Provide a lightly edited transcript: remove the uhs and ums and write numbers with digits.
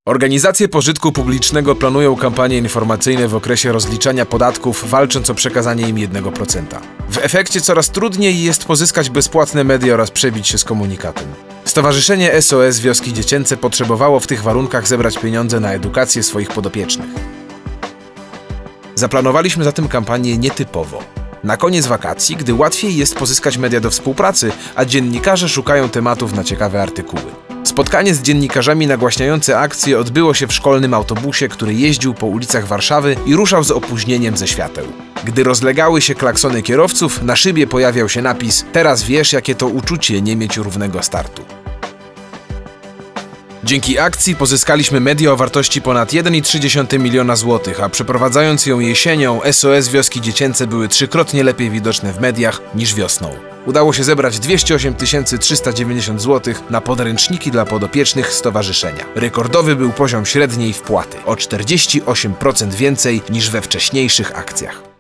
Organizacje pożytku publicznego planują kampanie informacyjne w okresie rozliczania podatków, walcząc o przekazanie im 1%. W efekcie coraz trudniej jest pozyskać bezpłatne media oraz przebić się z komunikatem. Stowarzyszenie SOS Wioski Dziecięce potrzebowało w tych warunkach zebrać pieniądze na edukację swoich podopiecznych. Zaplanowaliśmy zatem kampanię nietypowo. Na koniec wakacji, gdy łatwiej jest pozyskać media do współpracy, a dziennikarze szukają tematów na ciekawe artykuły. Spotkanie z dziennikarzami nagłaśniające akcję odbyło się w szkolnym autobusie, który jeździł po ulicach Warszawy i ruszał z opóźnieniem ze świateł. Gdy rozlegały się klaksony kierowców, na szybie pojawiał się napis: „Teraz wiesz, jakie to uczucie nie mieć równego startu”. Dzięki akcji pozyskaliśmy media o wartości ponad 1,3 miliona złotych, a przeprowadzając ją jesienią, SOS Wioski Dziecięce były 3-krotnie lepiej widoczne w mediach niż wiosną. Udało się zebrać 208 390 zł na podręczniki dla podopiecznych stowarzyszenia. Rekordowy był poziom średniej wpłaty, o 48% więcej niż we wcześniejszych akcjach.